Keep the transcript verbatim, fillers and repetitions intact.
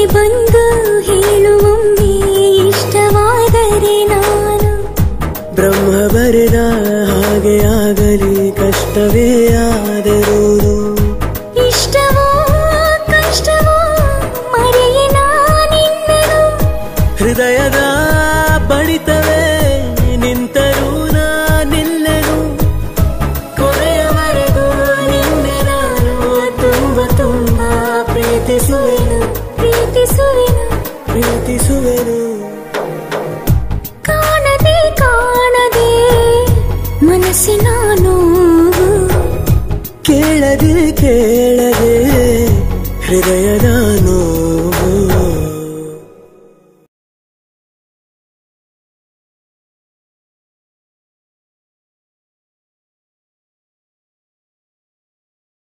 ಬಂದು ಹೇಳುವೊಮ್ಮೆ ಇಷ್ಟವಾದರೆ ನಾನು ಬ್ರಹ್ಮ ಬರೆದ ಹಾಗೆ ಆಗಲಿ ಕಷ್ಟವೇ ಆದರೂ ಇಷ್ಟವೋ ಕಷ್ಟವೋ ಮರೆಯೇ ನಾನಿನ್ನನು ಹೃದಯದ ಬಡಿತವೇ ನಿಂತರೂ ನಾನಿಲ್ಲನು ಕೊನೆಯವರೆಗೂ ನಿನ್ನೆ ನಾನು ತುಂಬ ತುಂಬ ಪ್ರೀತಿಸುವೆನು ಪ್ರೀತಿಸುವೆನು ಪ್ರೀತಿಸುವೆನು ಕಾಣದೆ ಕಾಣದೆ ಮನಸ್ಸಿನ ನೋವು ಕೇಳದೆ ಕೇಳದೆ ಹೃದಯದ